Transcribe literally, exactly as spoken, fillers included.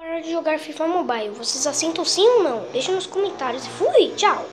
Para de jogar FIFA Mobile. Vocês assentam sim ou não? Deixa nos comentários. Fui, tchau!